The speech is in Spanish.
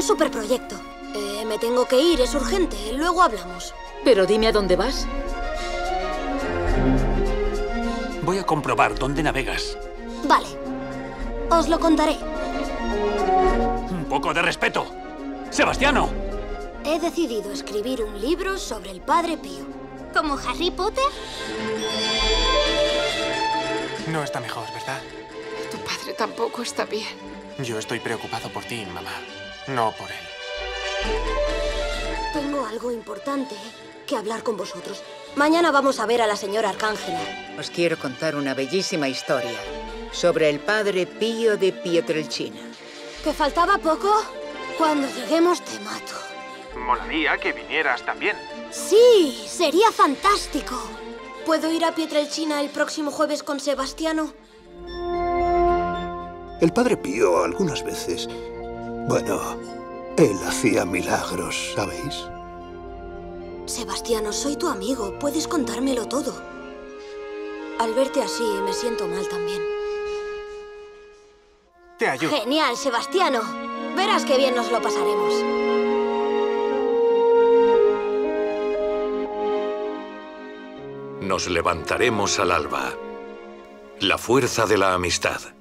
superproyecto. Me tengo que ir, es urgente. Luego hablamos. Pero dime a dónde vas. Voy a comprobar dónde navegas. Vale. Os lo contaré. Un poco de respeto. ¡Sebastiano! He decidido escribir un libro sobre el Padre Pío. ¿Como Harry Potter? No está mejor, ¿verdad? Tu padre tampoco está bien. Yo estoy preocupado por ti, mamá. No por él. Tengo algo importante que hablar con vosotros. Mañana vamos a ver a la señora Arcángela. Os quiero contar una bellísima historia sobre el Padre Pío de Pietrelcina. ¿Te faltaba poco? Cuando lleguemos te mato. Molaría que vinieras también. ¡Sí! ¡Sería fantástico! ¿Puedo ir a Pietrelcina el próximo jueves con Sebastiano? El Padre Pío algunas veces... Bueno, él hacía milagros, ¿sabéis? Sebastiano, soy tu amigo. Puedes contármelo todo. Al verte así, me siento mal también. Te ayudo. Genial, Sebastiano. Verás qué bien nos lo pasaremos. Nos levantaremos al alba. La fuerza de la amistad.